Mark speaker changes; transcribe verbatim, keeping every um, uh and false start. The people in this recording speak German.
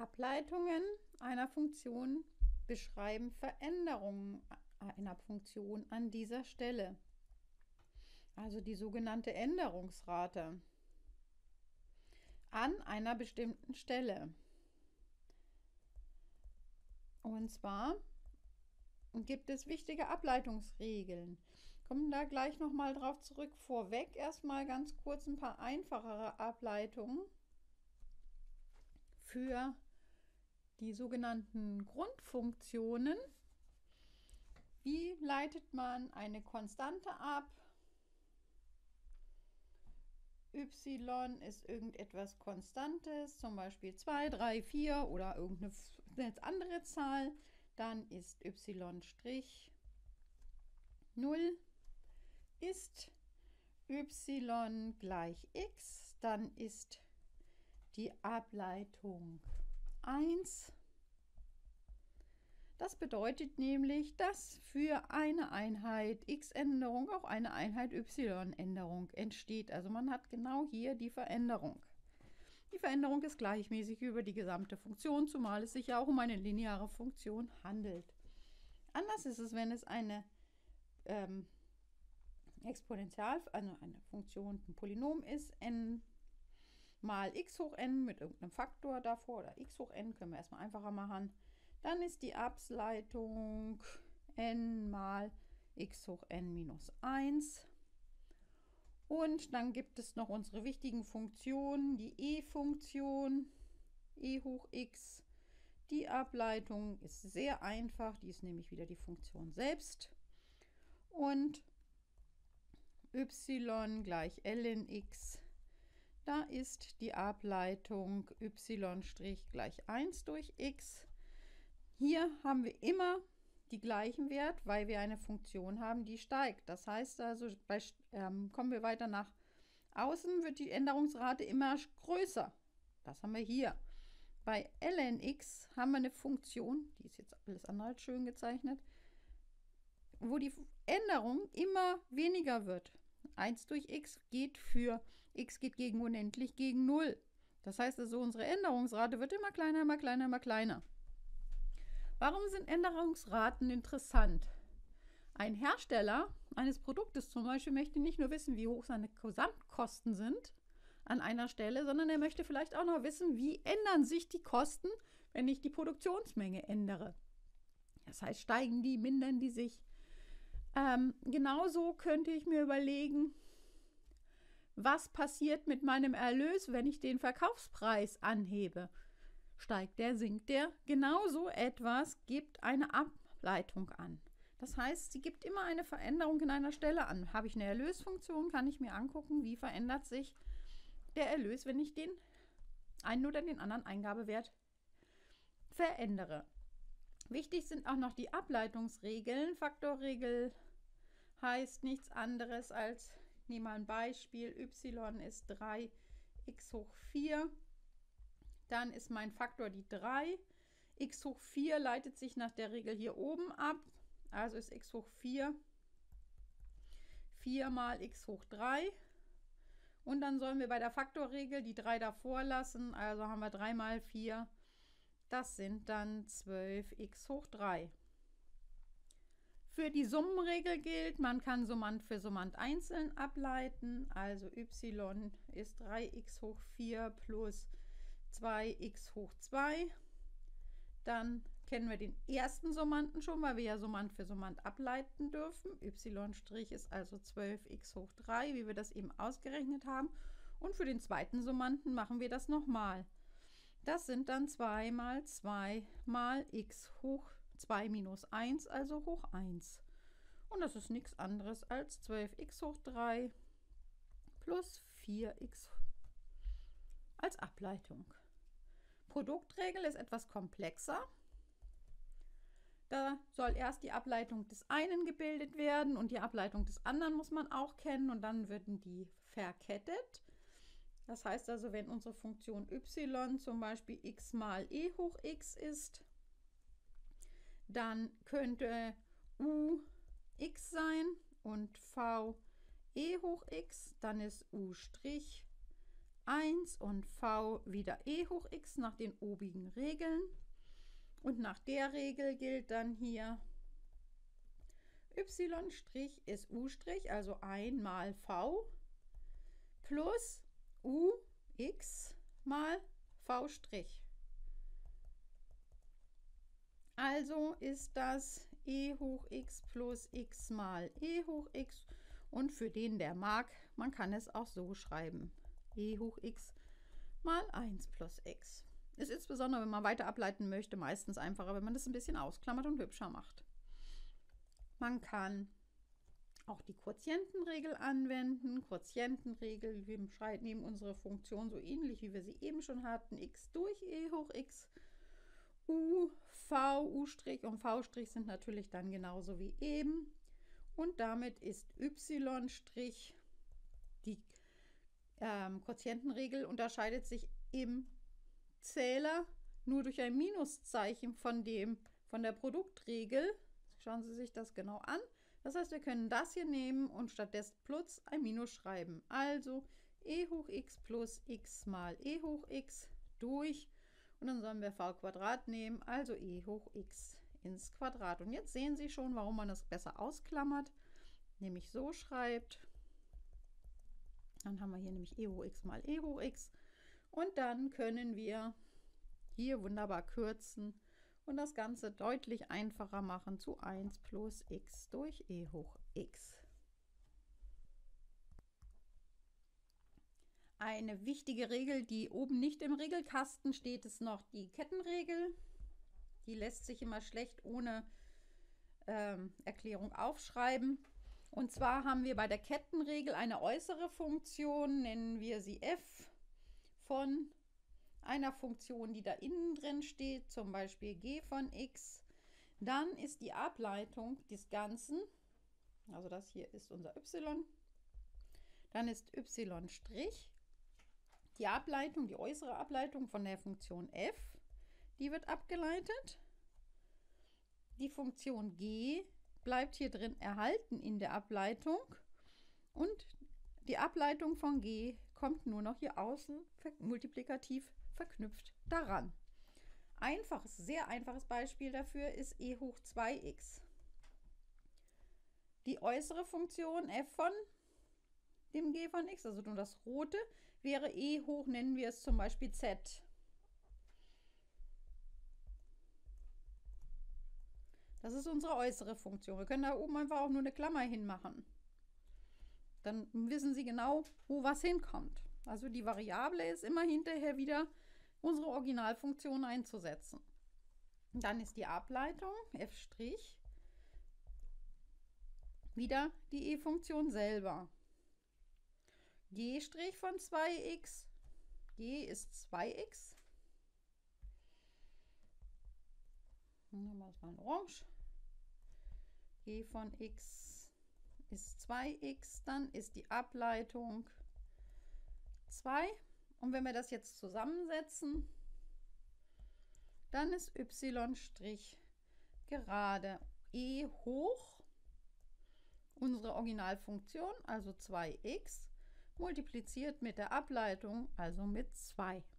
Speaker 1: Ableitungen einer Funktion beschreiben Veränderungen einer Funktion an dieser Stelle. Also die sogenannte Änderungsrate an einer bestimmten Stelle. Und zwar gibt es wichtige Ableitungsregeln. Kommen da gleich nochmal drauf zurück. Vorweg erstmal ganz kurz ein paar einfachere Ableitungen für die sogenannten Grundfunktionen. Wie leitet man eine Konstante ab? Y ist irgendetwas Konstantes, zum Beispiel zwei, drei, vier oder irgendeine andere Zahl. Dann ist y' null ist y gleich x. Dann ist die Ableitung eins. Das bedeutet nämlich, dass für eine Einheit x-Änderung auch eine Einheit y-Änderung entsteht. Also man hat genau hier die Veränderung. Die Veränderung ist gleichmäßig über die gesamte Funktion, zumal es sich ja auch um eine lineare Funktion handelt. Anders ist es, wenn es eine ähm, Exponential, also eine Funktion, ein Polynom ist, n mal x hoch n mit irgendeinem Faktor davor oder x hoch n, können wir erstmal einfacher machen. Dann ist die Ableitung n mal x hoch n minus eins. Und dann gibt es noch unsere wichtigen Funktionen, die e-Funktion, e hoch x. Die Ableitung ist sehr einfach, die ist nämlich wieder die Funktion selbst. Und y gleich ln x. Da ist die Ableitung y' gleich eins durch x. Hier haben wir immer die gleichen Wert, weil wir eine Funktion haben, die steigt. Das heißt also, bei, ähm, kommen wir weiter nach außen, wird die Änderungsrate immer größer. Das haben wir hier. Bei ln x haben wir eine Funktion, die ist jetzt alles andere als schön gezeichnet, wo die Änderung immer weniger wird. eins durch x geht für x geht gegen unendlich gegen null. Das heißt also, unsere Änderungsrate wird immer kleiner, immer kleiner, immer kleiner. Warum sind Änderungsraten interessant? Ein Hersteller eines Produktes zum Beispiel möchte nicht nur wissen, wie hoch seine Gesamtkosten sind an einer Stelle, sondern er möchte vielleicht auch noch wissen, wie ändern sich die Kosten, wenn ich die Produktionsmenge ändere. Das heißt, steigen die, mindern die sich. Ähm, genauso könnte ich mir überlegen, was passiert mit meinem Erlös, wenn ich den Verkaufspreis anhebe. Steigt der, sinkt der? Genauso etwas gibt eine Ableitung an. Das heißt, sie gibt immer eine Veränderung in einer Stelle an. Habe ich eine Erlösfunktion, kann ich mir angucken, wie verändert sich der Erlös, wenn ich den einen oder den anderen Eingabewert verändere. Wichtig sind auch noch die Ableitungsregeln. Faktorregel heißt nichts anderes als, ich nehme mal ein Beispiel, y ist drei x hoch vier. Dann ist mein Faktor die drei. X hoch vier leitet sich nach der Regel hier oben ab. Also ist x hoch vier vier mal x hoch drei. Und dann sollen wir bei der Faktorregel die drei davor lassen. Also haben wir drei mal vier. Das sind dann zwölf x hoch drei. Für die Summenregel gilt, man kann Summand für Summand einzeln ableiten. Also y ist drei x hoch vier plus zwei x hoch zwei. Dann kennen wir den ersten Summanden schon, weil wir ja Summand für Summand ableiten dürfen. y' ist also zwölf x hoch drei, wie wir das eben ausgerechnet haben. Und für den zweiten Summanden machen wir das nochmal. Das sind dann zwei mal zwei mal x hoch zwei minus eins, also hoch eins. Und das ist nichts anderes als zwölf x hoch drei plus vier x als Ableitung. Produktregel ist etwas komplexer. Da soll erst die Ableitung des einen gebildet werden und die Ableitung des anderen muss man auch kennen und dann werden die verkettet. Das heißt also, wenn unsere Funktion y zum Beispiel x mal e hoch x ist, dann könnte u x sein und v e hoch x, dann ist u' eins und v wieder e hoch x nach den obigen Regeln. Und nach der Regel gilt dann hier y' ist u', also ein mal v plus ux mal v'. Also ist das e hoch x plus x mal e hoch x. Und für den, der mag, man kann es auch so schreiben. E hoch x mal eins plus x. Ist insbesondere, wenn man weiter ableiten möchte, meistens einfacher, wenn man das ein bisschen ausklammert und hübscher macht. Man kann auch die Quotientenregel anwenden. Quotientenregel, wir schreiben eben unsere Funktion so ähnlich, wie wir sie eben schon hatten. X durch e hoch x. U, v, u' und v' sind natürlich dann genauso wie eben. Und damit ist y', die ähm, Quotientenregel unterscheidet sich im Zähler nur durch ein Minuszeichen von, dem, von der Produktregel. Schauen Sie sich das genau an. Das heißt, wir können das hier nehmen und stattdessen plus ein Minus schreiben. Also e hoch x plus x mal e hoch x durch. Und dann sollen wir v² nehmen, also e hoch x ins Quadrat. Und jetzt sehen Sie schon, warum man das besser ausklammert, nämlich so schreibt. Dann haben wir hier nämlich e hoch x mal e hoch x. Und dann können wir hier wunderbar kürzen und das Ganze deutlich einfacher machen zu eins plus x durch e hoch x. Eine wichtige Regel, die oben nicht im Regelkasten steht, ist noch die Kettenregel. Die lässt sich immer schlecht ohne ähm, Erklärung aufschreiben. Und zwar haben wir bei der Kettenregel eine äußere Funktion, nennen wir sie f, von einer Funktion, die da innen drin steht, zum Beispiel g von x. Dann ist die Ableitung des Ganzen, also das hier ist unser y, dann ist y', die Ableitung, die äußere Ableitung von der Funktion f, die wird abgeleitet. Die Funktion g bleibt hier drin erhalten in der Ableitung und die Ableitung von g kommt nur noch hier außen multiplikativ verknüpft daran. Einfaches, sehr einfaches Beispiel dafür ist e hoch zwei x. Die äußere Funktion f von dem g von x, also nur das rote, wäre e hoch, nennen wir es zum Beispiel z. Das ist unsere äußere Funktion. Wir können da oben einfach auch nur eine Klammer hinmachen. Dann wissen Sie genau, wo was hinkommt. Also die Variable ist immer hinterher wieder unsere Originalfunktion einzusetzen. Dann ist die Ableitung f' wieder die e-Funktion selber. G' von zwei x, g ist zwei x. Dann machen wir mal orange. G von x ist zwei x, dann ist die Ableitung zwei. Und wenn wir das jetzt zusammensetzen, dann ist y' gerade e hoch unsere Originalfunktion, also zwei x, multipliziert mit der Ableitung, also mit zwei.